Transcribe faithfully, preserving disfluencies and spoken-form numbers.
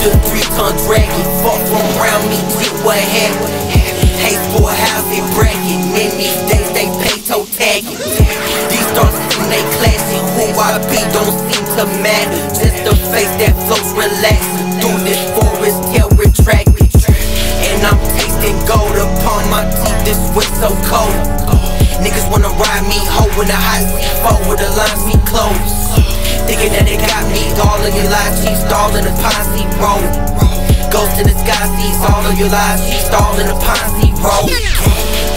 a three-ton dragon. Fuck from around me, see what happened. Hates for a house in bracket. Men these days they pay toe tagging. These stars in they classy. Who I be don't seem to matter. Just a face that floats relaxing through this forest, tail retracted. And I'm tasting gold upon my teeth. This wind so cold. Niggas wanna ride me, hoe in a high seat, forward the lines me close. Thinking that they got me, all of your lies, she stall in the posse road. Ghost in the sky sees all of your lies, she stall in the posse road.